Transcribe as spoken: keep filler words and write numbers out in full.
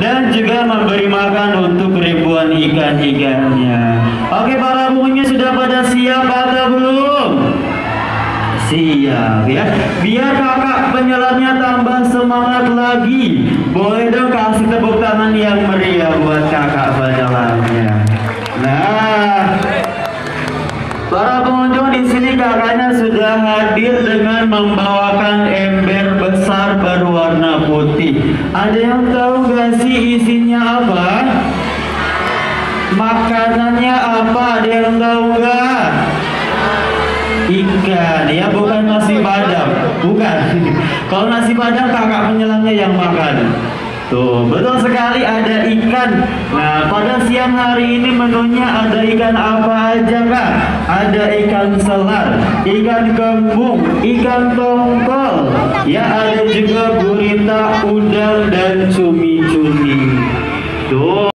dan juga memberi makan untuk ribuan ikan-ikannya. Oke, para pengunjung sudah pada siap atau belum? Siap ya. Biar kakak penyelamnya tambah semangat lagi, boleh dong kasih tepuk tangan yang meriah buat kakak penyelamnya. Nah, para pengunjung di sini kakaknya sudah hadir dengan membawakan ember besar berwarna putih. Ada yang tahu gak sih isinya apa? Makanannya apa? Ada yang tahu gak? Ikan ya, bukan nasi padang, bukan. Kalau nasi padang kakak penyelamnya yang makan. Tuh, betul sekali, ada ikan. Nah, pada siang hari ini menunya ada ikan apa aja kak? Ada ikan selar, ikan kembung, ikan tongkol. Ya, ada juga gurita, udang dan cumi.